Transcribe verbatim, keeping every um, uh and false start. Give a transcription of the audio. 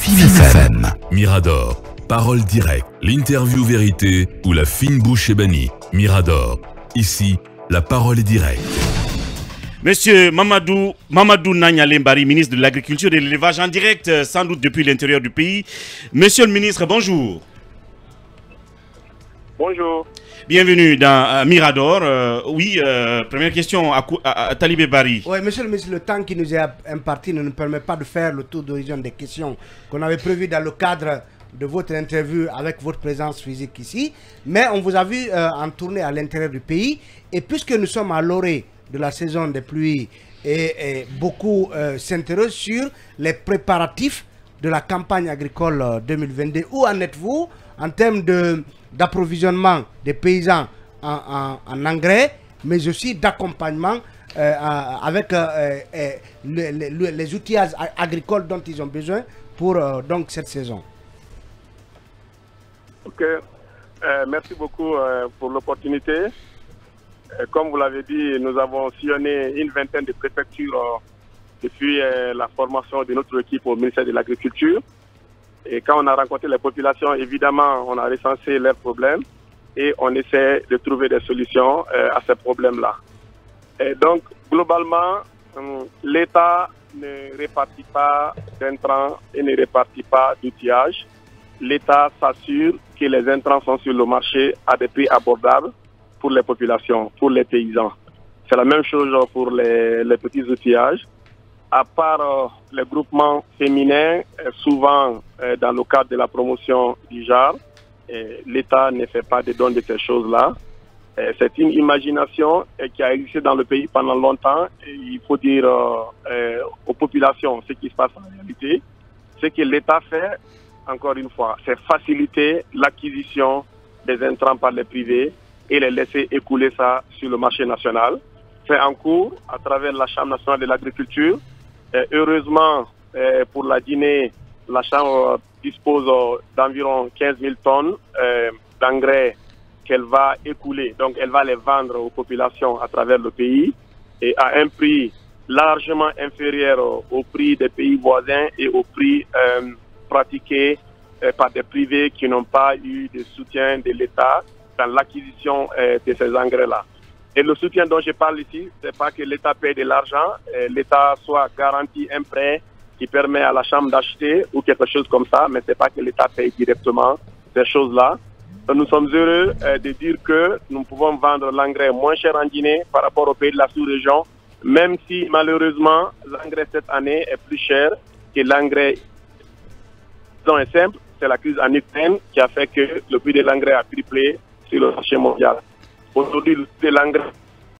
Fine F M. Mirador, parole directe, l'interview vérité ou la fine bouche ébanie. Mirador, ici, la parole est directe. Monsieur Mamadou, Mamadou Nanyale Mbari, ministre de l'Agriculture et de l'Élevage, en direct, sans doute depuis l'intérieur du pays. Monsieur le ministre, bonjour. Bonjour. Bienvenue dans euh, Mirador. Euh, oui, euh, première question à, à, à Talibé Bari. Oui, monsieur le ministre, le temps qui nous est imparti ne nous permet pas de faire le tour d'horizon des questions qu'on avait prévues dans le cadre de votre interview avec votre présence physique ici. Mais on vous a vu euh, en tournée à l'intérieur du pays. Et puisque nous sommes à l'orée de la saison des pluies, et, et beaucoup euh, s'interrogent sur les préparatifs de la campagne agricole euh, deux mille vingt-deux. Où en êtes-vous en termes de d'approvisionnement des paysans en, en, en engrais, mais aussi d'accompagnement euh, avec euh, euh, le, le, les outillages agricoles dont ils ont besoin pour euh, donc cette saison. Ok, euh, merci beaucoup euh, pour l'opportunité. Euh, comme vous l'avez dit, nous avons sillonné une vingtaine de préfectures euh, depuis euh, la formation de notre équipe au ministère de l'Agriculture. Et quand on a rencontré les populations, évidemment, on a recensé leurs problèmes et on essaie de trouver des solutions euh, à ces problèmes-là. Et donc, globalement, euh, l'État ne répartit pas d'intrants et ne répartit pas d'outillage. L'État s'assure que les intrants sont sur le marché à des prix abordables pour les populations, pour les paysans. C'est la même chose pour les, les petits outillages. À part euh, les groupements féminins, euh, souvent euh, dans le cadre de la promotion du genre, euh, l'État ne fait pas de dons de ces choses-là. Euh, c'est une imagination euh, qui a existé dans le pays pendant longtemps. Et il faut dire euh, euh, aux populations ce qui se passe en réalité. Ce que l'État fait, encore une fois, c'est faciliter l'acquisition des intrants par les privés et les laisser écouler ça sur le marché national. C'est en cours à travers la Chambre nationale de l'agriculture. Euh, heureusement, euh, pour la Guinée, la Chambre euh, dispose euh, d'environ quinze mille tonnes euh, d'engrais qu'elle va écouler. Donc, elle va les vendre aux populations à travers le pays et à un prix largement inférieur euh, au prix des pays voisins et au prix euh, pratiqué euh, par des privés qui n'ont pas eu de soutien de l'État dans l'acquisition euh, de ces engrais-là. Et le soutien dont je parle ici, ce n'est pas que l'État paye de l'argent, l'État soit garanti un prêt qui permet à la Chambre d'acheter ou quelque chose comme ça, mais ce n'est pas que l'État paye directement ces choses-là. Nous sommes heureux euh, de dire que nous pouvons vendre l'engrais moins cher en Guinée par rapport aux pays de la sous-région, même si malheureusement l'engrais cette année est plus cher que l'engrais. La raison est simple, c'est la crise en Ukraine qui a fait que le prix de l'engrais a triplé sur le marché mondial. Aujourd'hui, le prix de l'engrais